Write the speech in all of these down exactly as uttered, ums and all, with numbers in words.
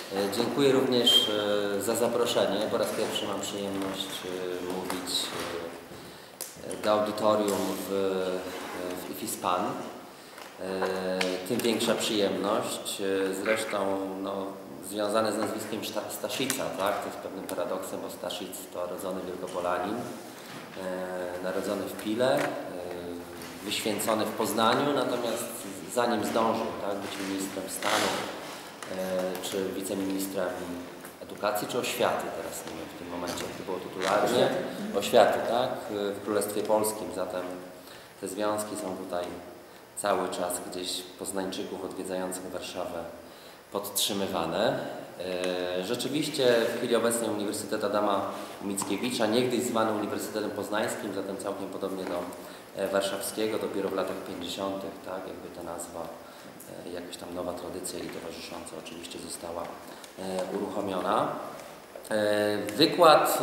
Dziękuję również za zaproszenie. Po raz pierwszy mam przyjemność mówić do audytorium w, w I F I S P A N. Tym większa przyjemność. Zresztą no, związane z nazwiskiem Staszica, tak? To jest pewnym paradoksem, bo Staszic to rodzony Wielkopolanin, narodzony w Pile, wyświęcony w Poznaniu, natomiast zanim zdążył tak, być ministrem stanu, czy wiceministrem edukacji, czy oświaty, teraz nie wiem w tym momencie, jak to było tytularnie, oświaty, tak, w Królestwie Polskim, zatem te związki są tutaj cały czas gdzieś Poznańczyków odwiedzających Warszawę podtrzymywane. Rzeczywiście w chwili obecnej Uniwersytet Adama Mickiewicza, niegdyś zwany Uniwersytetem Poznańskim, zatem całkiem podobnie do warszawskiego, dopiero w latach pięćdziesiątych, tak, jakby ta nazwa, jakaś tam nowa tradycja i towarzysząca oczywiście została uruchomiona. Wykład,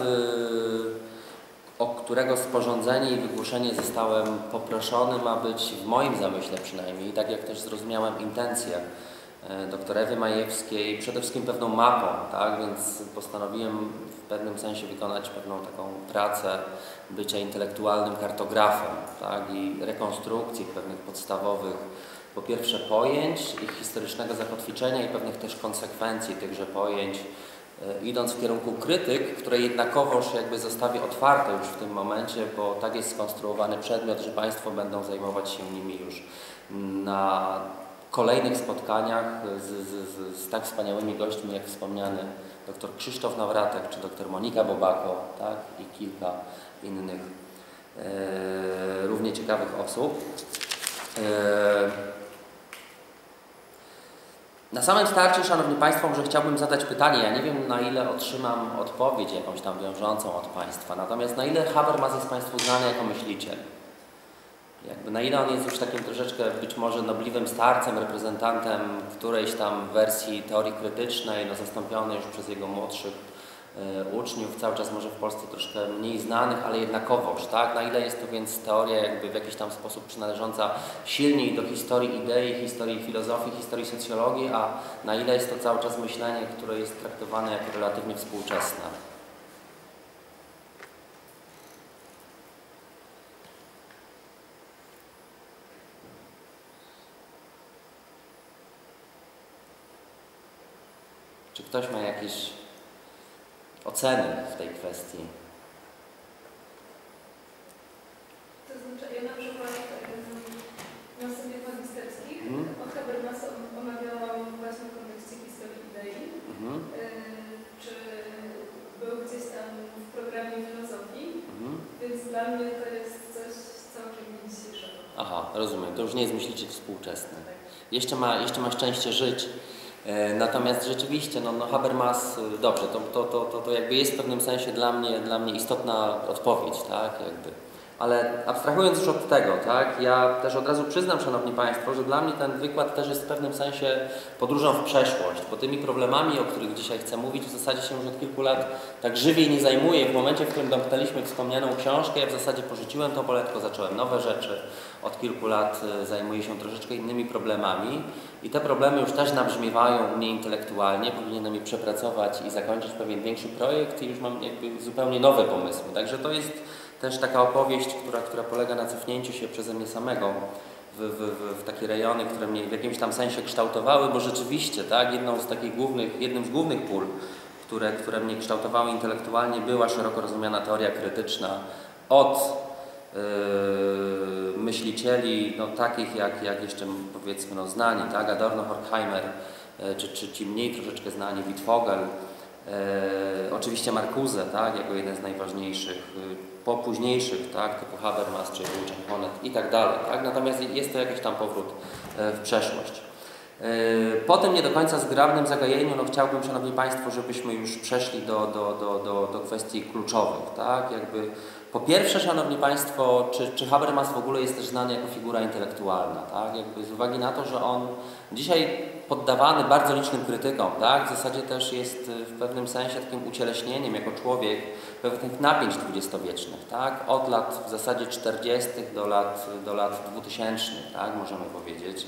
o którego sporządzenie i wygłoszenie zostałem poproszony, ma być w moim zamyśle przynajmniej, tak jak też zrozumiałem intencje dr Ewy Majewskiej, przede wszystkim pewną mapą, tak? Więc postanowiłem w pewnym sensie wykonać pewną taką pracę bycia intelektualnym kartografem, tak? I rekonstrukcji pewnych podstawowych, po pierwsze pojęć, ich historycznego zakotwiczenia i pewnych też konsekwencji tychże pojęć, idąc w kierunku krytyk, które jednakowoż jakby zostawię otwarte już w tym momencie, bo tak jest skonstruowany przedmiot, że Państwo będą zajmować się nimi już na kolejnych spotkaniach z, z, z tak wspaniałymi gośćmi, jak wspomniany dr Krzysztof Nawratek czy dr Monika Bobako, tak, i kilka innych e, równie ciekawych osób. E, na samym starcie, Szanowni Państwo, może chciałbym zadać pytanie. Ja nie wiem, na ile otrzymam odpowiedź jakąś tam wiążącą od Państwa, natomiast na ile Habermas jest Państwu znany jako myśliciel? Jakby na ile on jest już takim troszeczkę być może nobliwym starcem, reprezentantem którejś tam wersji teorii krytycznej, no zastąpiony już przez jego młodszych e, uczniów, cały czas może w Polsce troszkę mniej znanych, ale jednakowoż, tak? Na ile jest to więc teoria jakby w jakiś tam sposób przynależąca silniej do historii idei, historii filozofii, historii socjologii, a na ile jest to cały czas myślenie, które jest traktowane jako relatywnie współczesne? Czy ktoś ma jakieś oceny w tej kwestii? To znaczy, ja na przykład na studiach magisterskich mhm. o Habermasa omawiałam właśnie w kontekście historii idei. Mhm. Czy był gdzieś tam w programie filozofii, mhm. więc dla mnie to jest coś całkiem dzisiejszego. Aha, rozumiem. To już nie jest myśliciel współczesny. Tak. Jeszcze ma, jeszcze ma szczęście żyć. Natomiast rzeczywiście, no, no Habermas, dobrze, to, to, to, to, to jakby jest w pewnym sensie dla mnie, dla mnie istotna odpowiedź, tak, jakby. Ale abstrahując już od tego, tak, ja też od razu przyznam, Szanowni Państwo, że dla mnie ten wykład też jest w pewnym sensie podróżą w przeszłość, bo tymi problemami, o których dzisiaj chcę mówić, w zasadzie się już od kilku lat tak żywiej nie zajmuję. W momencie, w którym domknęliśmy wspomnianą książkę, ja w zasadzie porzuciłem to poletko, zacząłem nowe rzeczy. Od kilku lat zajmuję się troszeczkę innymi problemami i te problemy już też nabrzmiewają u mnie intelektualnie. Powinienem je przepracować i zakończyć pewien większy projekt i już mam jakby zupełnie nowe pomysły. Także to jest też taka opowieść, która, która polega na cofnięciu się przeze mnie samego w, w, w, w takie rejony, które mnie w jakimś tam sensie kształtowały, bo rzeczywiście, tak, jedną z takich głównych, jednym z głównych pól, które, które mnie kształtowały intelektualnie, była szeroko rozumiana teoria krytyczna od yy, myślicieli no, takich jak, jak jeszcze powiedzmy no, znani, tak, Adorno, Horkheimer, yy, czy, czy ci mniej troszeczkę znani, Wittfogel, yy, oczywiście Marcuse, tak, jako jeden z najważniejszych, yy, po późniejszych, tak, typu Habermas, czy Honet i tak dalej, tak, natomiast jest to jakiś tam powrót yy, w przeszłość. Po tym nie do końca zgrabnym zagajeniu, no chciałbym, Szanowni Państwo, żebyśmy już przeszli do, do, do, do, do kwestii kluczowych, tak? Jakby, po pierwsze, Szanowni Państwo, czy, czy Habermas w ogóle jest też znany jako figura intelektualna, tak? Jakby z uwagi na to, że on dzisiaj poddawany bardzo licznym krytykom, tak? W zasadzie też jest w pewnym sensie takim ucieleśnieniem jako człowiek pewnych napięć dwudziestowiecznych, tak? Od lat w zasadzie czterdziestych do lat, do lat dwutysięcznych, tak? Możemy powiedzieć.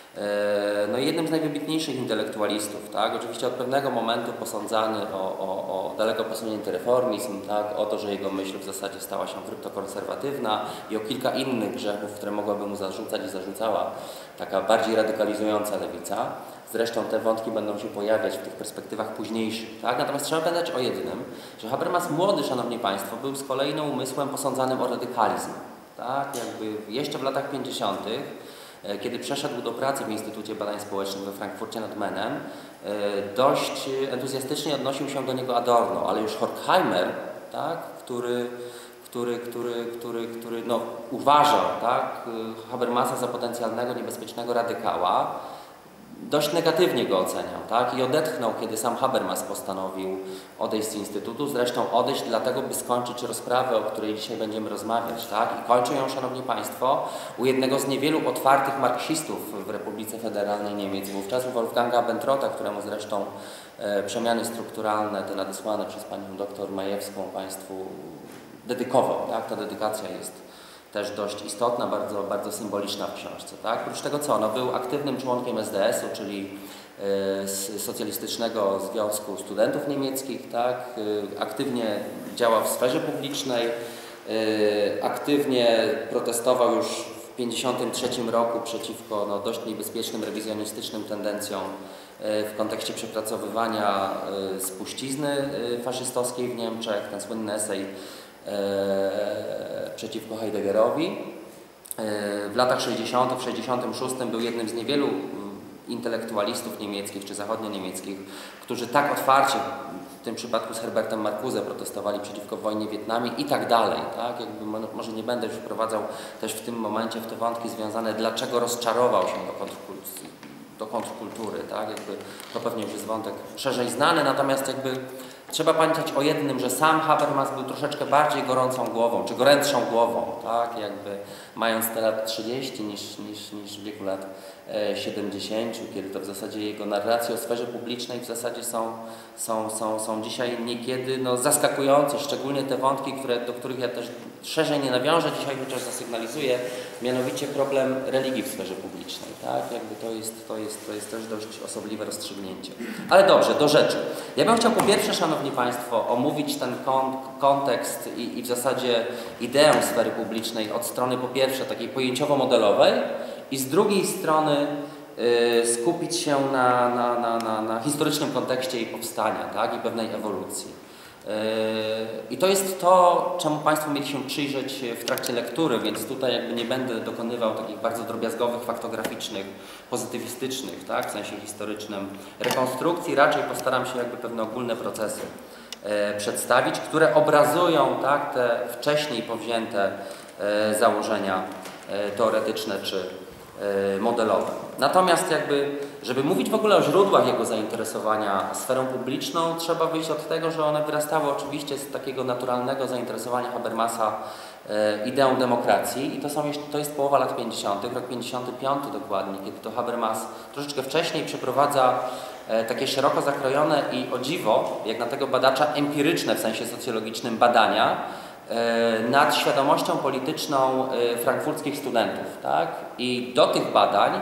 No i jednym z najwybitniejszych intelektualistów, tak? Oczywiście od pewnego momentu posądzany o, o, o daleko posunięty reformizm, tak? O to, że jego myśl w zasadzie stała się kryptokonserwatywna i o kilka innych grzechów, które mogłaby mu zarzucać i zarzucała taka bardziej radykalizująca lewica. Zresztą te wątki będą się pojawiać w tych perspektywach późniejszych. Tak? Natomiast trzeba pamiętać o jednym, że Habermas młody, szanowni państwo, był z kolei no, umysłem posądzanym o radykalizm. Tak? Jakby jeszcze w latach pięćdziesiątych, kiedy przeszedł do pracy w Instytucie Badań Społecznych we Frankfurcie nad Menem, dość entuzjastycznie odnosił się do niego Adorno, ale już Horkheimer, tak? który, który, który, który, który no, uważał, tak? Habermasa za potencjalnego, niebezpiecznego radykała, dość negatywnie go oceniał, tak? I odetchnął, kiedy sam Habermas postanowił odejść z Instytutu. Zresztą odejść dlatego, by skończyć rozprawę, o której dzisiaj będziemy rozmawiać, tak? I kończy ją, szanowni państwo, u jednego z niewielu otwartych marksistów w Republice Federalnej Niemiec, wówczas Wolfganga Bentrota, któremu zresztą e, przemiany strukturalne, te nadesłane przez panią doktor Majewską państwu dedykował, tak? Ta dedykacja jest też dość istotna, bardzo, bardzo symboliczna w książce. Tak? Oprócz tego co? No, był aktywnym członkiem S D S u, czyli y, Socjalistycznego Związku Studentów Niemieckich, tak? Y, aktywnie działał w sferze publicznej, y, aktywnie protestował już w tysiąc dziewięćset pięćdziesiątym trzecim roku przeciwko no, dość niebezpiecznym, rewizjonistycznym tendencjom y, w kontekście przepracowywania y, spuścizny y, faszystowskiej w Niemczech, ten słynny esej E, przeciwko Heideggerowi. E, w latach sześćdziesiątych, w sześćdziesiątym szóstym był jednym z niewielu intelektualistów niemieckich czy zachodnio-niemieckich, którzy tak otwarcie, w tym przypadku z Herbertem Marcuse, protestowali przeciwko wojnie w Wietnamie i tak dalej. Tak? Jakby może nie będę już wprowadzał też w tym momencie w te wątki związane, dlaczego rozczarował się do kontrkultury, do kontrkultury. Tak? Jakby to pewnie już jest wątek szerzej znany, natomiast jakby trzeba pamiętać o jednym, że sam Habermas był troszeczkę bardziej gorącą głową, czy gorętszą głową, tak, jakby mając te lat trzydzieści niż, niż, niż w wieku lat e, siedemdziesięciu, kiedy to w zasadzie jego narracje o sferze publicznej w zasadzie są, są, są, są dzisiaj niekiedy no, zaskakujące, szczególnie te wątki, które, do których ja też szerzej nie nawiążę dzisiaj, chociaż zasygnalizuję, mianowicie problem religii w sferze publicznej, tak, jakby to jest, to jest, to jest też dość osobliwe rozstrzygnięcie. Ale dobrze, do rzeczy. Ja bym chciał po pierwsze, szanowni państwo, omówić ten kon kontekst i, i w zasadzie ideę sfery publicznej od strony po pierwsze takiej pojęciowo-modelowej i z drugiej strony y, skupić się na, na, na, na, na historycznym kontekście jej powstania, tak, i pewnej ewolucji. Y, I to jest to, czemu państwo mieli się przyjrzeć w trakcie lektury, więc tutaj jakby nie będę dokonywał takich bardzo drobiazgowych, faktograficznych, pozytywistycznych, tak, w sensie historycznym rekonstrukcji, raczej postaram się jakby pewne ogólne procesy e, przedstawić, które obrazują, tak, te wcześniej powzięte e, założenia e, teoretyczne czy e, modelowe. Natomiast jakby, żeby mówić w ogóle o źródłach jego zainteresowania sferą publiczną, trzeba wyjść od tego, że one wyrastały oczywiście z takiego naturalnego zainteresowania Habermasa ideą demokracji i to, są, to jest połowa lat pięćdziesiątych, rok pięćdziesiąty piąty dokładnie, kiedy to Habermas troszeczkę wcześniej przeprowadza takie szeroko zakrojone i o dziwo, jak na tego badacza, empiryczne w sensie socjologicznym badania nad świadomością polityczną frankfurckich studentów. Tak? I do tych badań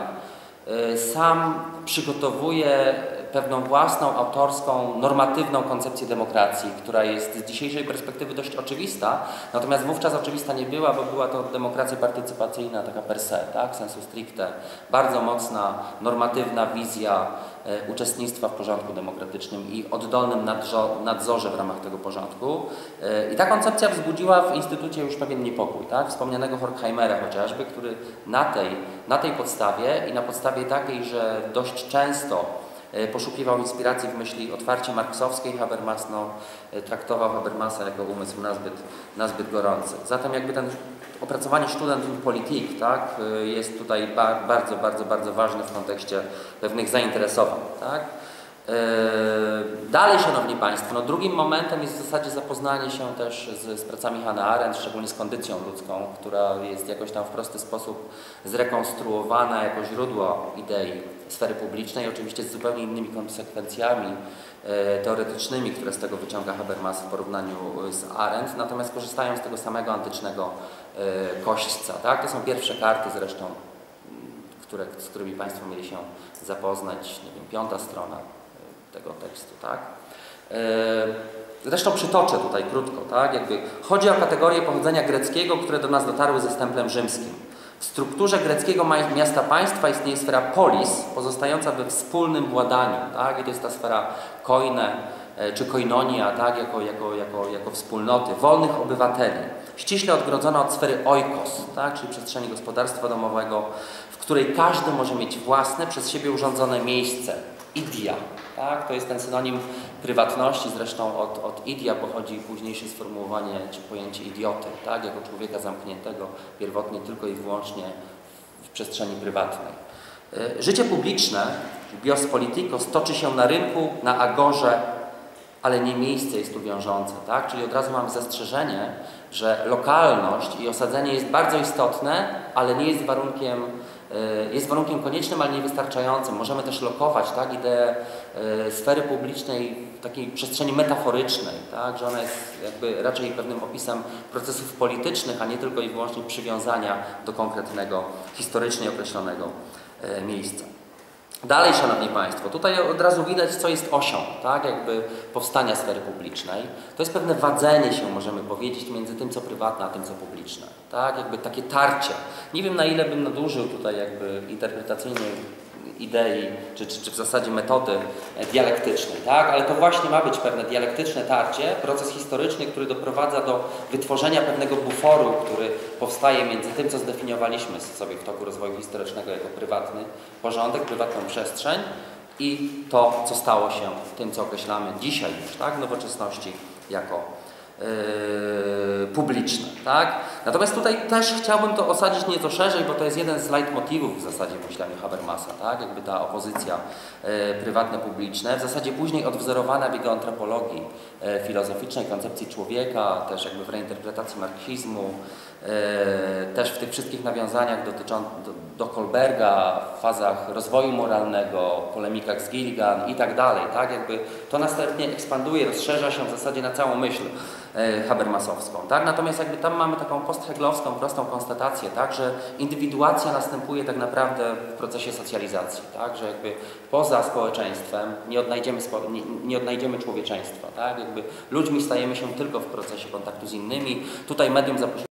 sam przygotowuje pewną własną, autorską, normatywną koncepcję demokracji, która jest z dzisiejszej perspektywy dość oczywista, natomiast wówczas oczywista nie była, bo była to demokracja partycypacyjna, taka per se, tak, sensu stricte, bardzo mocna, normatywna wizja e, uczestnictwa w porządku demokratycznym i oddolnym nadzorze w ramach tego porządku. E, I ta koncepcja wzbudziła w Instytucie już pewien niepokój, tak, wspomnianego Horkheimera chociażby, który na tej, na tej podstawie i na podstawie takiej, że dość często poszukiwał inspiracji w myśli otwarcie marksowskiej, Habermas no, traktował Habermasa jako umysł nazbyt, nazbyt gorący. Zatem jakby ten opracowanie Student und Politik, tak, jest tutaj ba bardzo, bardzo, bardzo ważne w kontekście pewnych zainteresowań. Tak. Dalej, szanowni państwo, no, drugim momentem jest w zasadzie zapoznanie się też z, z pracami Hannah Arendt, szczególnie z kondycją ludzką, która jest jakoś tam w prosty sposób zrekonstruowana jako źródło idei sfery publicznej, oczywiście z zupełnie innymi konsekwencjami e, teoretycznymi, które z tego wyciąga Habermas w porównaniu z Arendt, natomiast korzystają z tego samego antycznego e, kośćca. Tak? To są pierwsze karty zresztą, które, z którymi Państwo mieli się zapoznać, nie wiem, piąta strona tego tekstu, tak? Zresztą przytoczę tutaj krótko, tak? Jakby chodzi o kategorie pochodzenia greckiego, które do nas dotarły ze stemplem rzymskim. W strukturze greckiego miasta państwa istnieje sfera polis, pozostająca we wspólnym władaniu, tak? I to jest ta sfera koine, czy koinonia, tak? Jako, jako, jako, jako wspólnoty, wolnych obywateli, ściśle odgrodzona od sfery oikos, tak? Czyli przestrzeni gospodarstwa domowego, w której każdy może mieć własne, przez siebie urządzone miejsce, idia. Tak? To jest ten synonim prywatności, zresztą od, od idia pochodzi późniejsze sformułowanie czy pojęcie idioty, tak? Jako człowieka zamkniętego pierwotnie tylko i wyłącznie w przestrzeni prywatnej. Życie publiczne, bios politikos, toczy się na rynku, na agorze, ale nie miejsce jest tu wiążące, tak? Czyli od razu mam zastrzeżenie, że lokalność i osadzenie jest bardzo istotne, ale nie jest warunkiem, jest warunkiem koniecznym, ale niewystarczającym. Możemy też lokować, tak, ideę sfery publicznej w takiej przestrzeni metaforycznej, tak, że ona jest jakby raczej pewnym opisem procesów politycznych, a nie tylko i wyłącznie przywiązania do konkretnego, historycznie określonego miejsca. Dalej, Szanowni Państwo, tutaj od razu widać, co jest osią, tak, jakby powstania sfery publicznej. To jest pewne wadzenie się, możemy powiedzieć, między tym, co prywatne, a tym, co publiczne. Tak, jakby takie tarcie. Nie wiem, na ile bym nadużył tutaj jakby interpretacyjnej idei, czy, czy, czy w zasadzie metody dialektycznej, tak, ale to właśnie ma być pewne dialektyczne tarcie, proces historyczny, który doprowadza do wytworzenia pewnego buforu, który powstaje między tym, co zdefiniowaliśmy sobie w toku rozwoju historycznego jako prywatny porządek, prywatną przestrzeń i to, co stało się tym, co określamy dzisiaj już, tak, w nowoczesności jako Yy, publiczne, tak? Natomiast tutaj też chciałbym to osadzić nieco szerzej, bo to jest jeden z leitmotywów w zasadzie w myśleniu Habermasa, tak? Jakby ta opozycja yy, prywatne-publiczne, w zasadzie później odwzorowana w jego antropologii yy, filozoficznej, koncepcji człowieka, też jakby w reinterpretacji marksizmu, yy, też w tych wszystkich nawiązaniach dotyczących do, do Kohlberga, w fazach rozwoju moralnego, polemikach z Gilligan i tak dalej, tak? Jakby to następnie ekspanduje, rozszerza się w zasadzie na całą myśl habermasowską, tak? Natomiast jakby tam mamy taką postheglowską, prostą konstatację, tak? Że indywiduacja następuje tak naprawdę w procesie socjalizacji, tak? Że jakby poza społeczeństwem nie odnajdziemy, spo, nie, nie odnajdziemy człowieczeństwa, tak? Jakby ludźmi stajemy się tylko w procesie kontaktu z innymi. Tutaj medium